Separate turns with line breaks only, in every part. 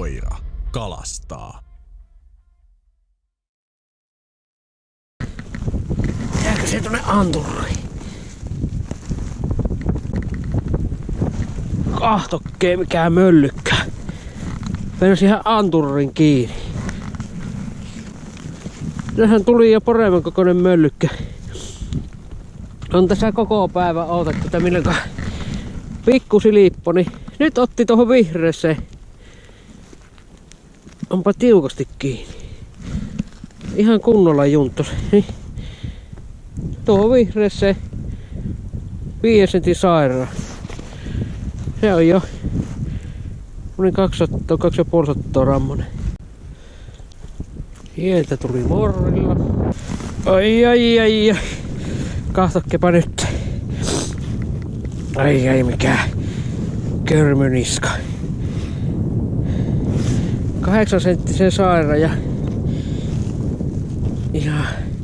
koira kalastaa.
Jääkö se tuonne anturiin? Kahtokkee mikään möllykkä. Mennäs ihan anturin kiinni. Tähän tuli jo paremman kokoinen möllykkä. On tässä koko päivä odotettu, että milloinka pikku silippo, niin nyt otti tuohon vihreeseen. Onpa tiukasti kiinni. Ihan kunnolla junttos. Tuohon vihreeseen 5 sentin sairaan. Se on jo 200-250 rammonen. Sieltä tuli morrilla. Ai. Kahtokkepa nyt. Ai mikä körmyniska. 8 senttisen saira ja ihan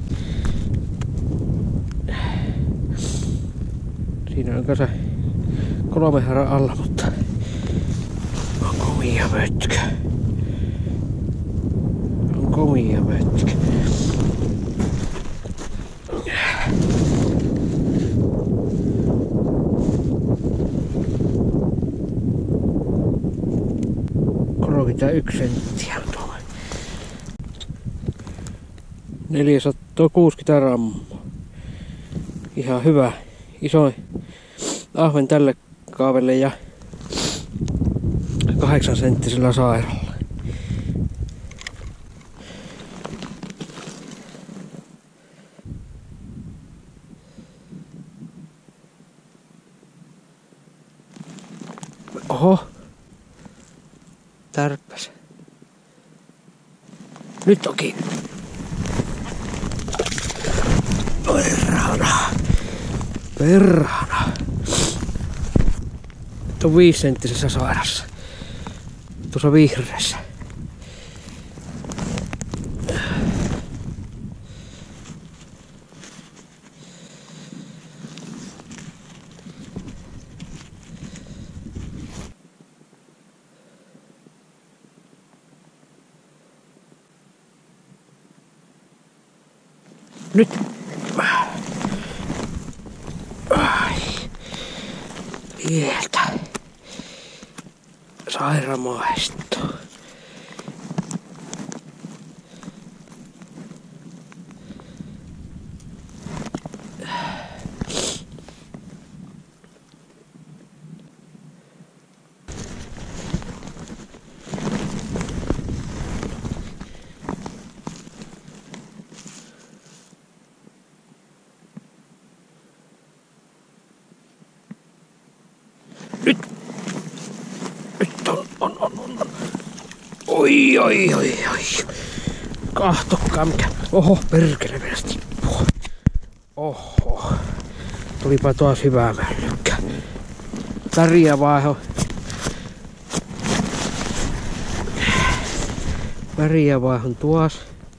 siinä on kanssa 3 haran alla, mutta on komia mötkä. On komia mötkä. Yksi senttiä on tuolla. 460 grammaa. Ihan hyvä. Iso ahven tälle kaavelle ja 8 senttisellä sairalla. Oho. Tärppäs. Nyt onkin. Perhana. Nyt on 5 senttisessä sairassa. Tuossa vihreässä. Nyt. Ai. Sieltä. Saira maistuu. Nyt on. Oi. Kahtokkaa mikä. Oho, perkele mennäs tippuu. Oho. Tulipa taas hyvää möllykkä. Väriä vaiho. Väriä vaihon tuos.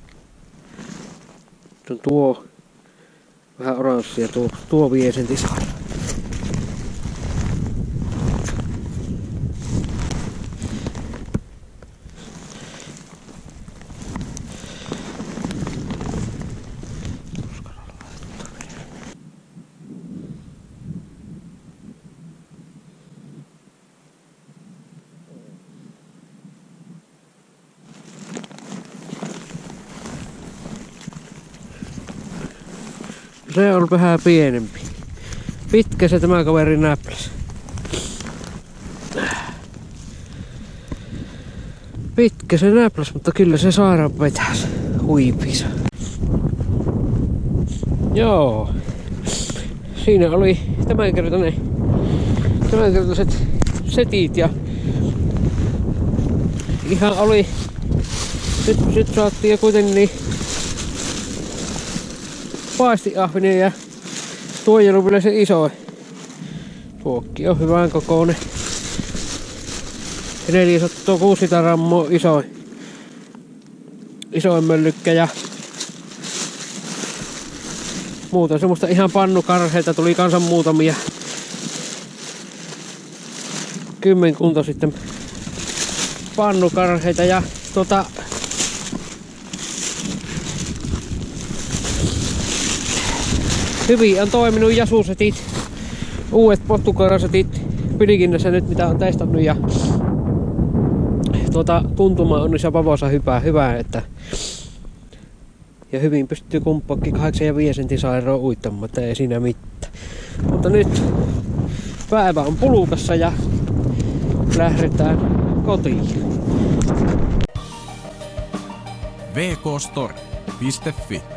Tuo vähän oranssia, tuo 5 sentin saira. Se on vähän pienempi. Pitkä se tämä kaveri näpläs. Pitkä se näpläs, mutta kyllä se sairaan vetäs huipisa. Joo. Siinä oli tämänkertaiset setit ja ihan oli. Nyt saatiin ja kuitenkin niin paistiahvinen ja tuojelu vielä se iso. Tuokki on hyvän kokoinen. 460 grammaa isoin möllykkä ja muuta semmoista ihan pannukarheita tuli kansan muutamia. Kymmenkunta sitten pannukarheita ja hyvin on toiminut jasusetit, uudet pottukarasetit Pilikinnassa nyt mitä on testannut ja tuntuma on niissä vavoissa hyvä, että ja hyvin pystyy kumppaakin 8 ja 5 sentin sairoon uittamaan, että ei siinä mitään. Mutta nyt päivä on pulukassa ja lähdetään kotiin.
vkstore.fi